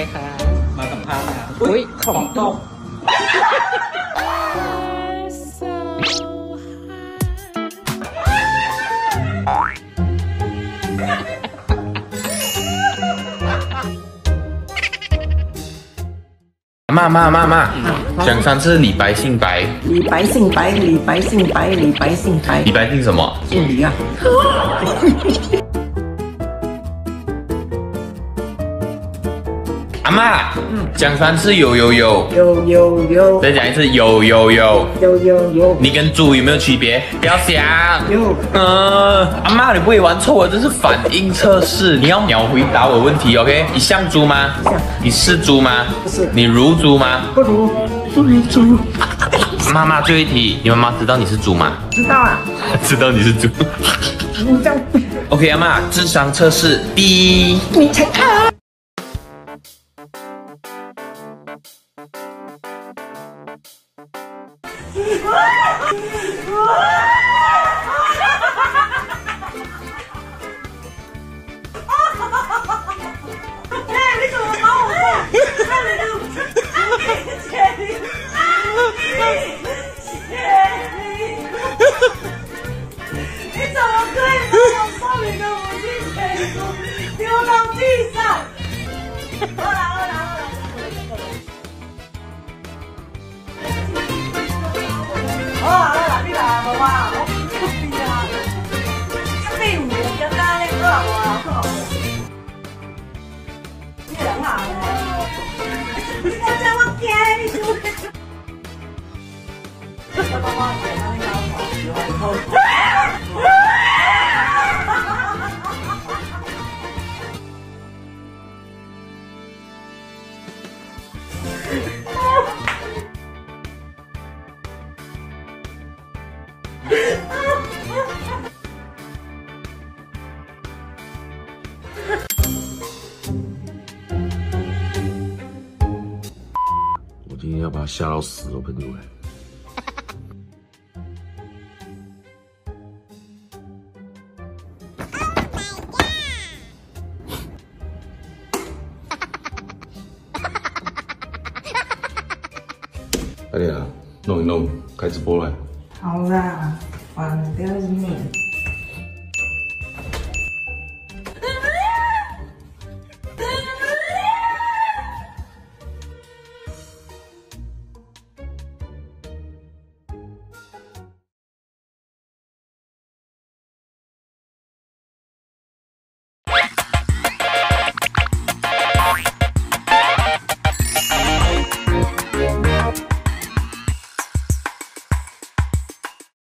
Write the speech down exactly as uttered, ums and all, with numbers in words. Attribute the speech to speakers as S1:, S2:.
S1: ไหมคะมาสัมภาษณ์นะ
S2: อุ้ยของตก
S3: 妈妈妈妈，讲三次李白姓白。
S2: 李白姓白，李白姓白，李白姓白。
S3: 李白姓什么？
S2: 姓李啊。
S3: 阿妈，嗯，讲三次有有有。
S2: 有有有。
S3: 再讲一次有有有。
S2: 有有有。
S3: 你跟猪有没有区别？不要想。
S2: 有。
S3: 嗯，阿妈，你不会玩错，这是反应测试，你要秒回答我问题 ，OK？ 你像猪吗？
S2: 像。
S3: 你是猪吗？
S2: 不是。
S3: 你如猪吗？
S2: 不如。不如猪。
S3: 妈妈，最后一题，你妈妈知道你是猪吗？
S2: 知道啊。
S3: 知道你是猪。
S2: 你这样。
S3: OK， 阿妈，智商测试第一。
S2: 你才看。
S4: 我今天要把他吓到死了，朋友哎！快点啊，弄一弄，开直播来。
S2: 好啦，关掉面。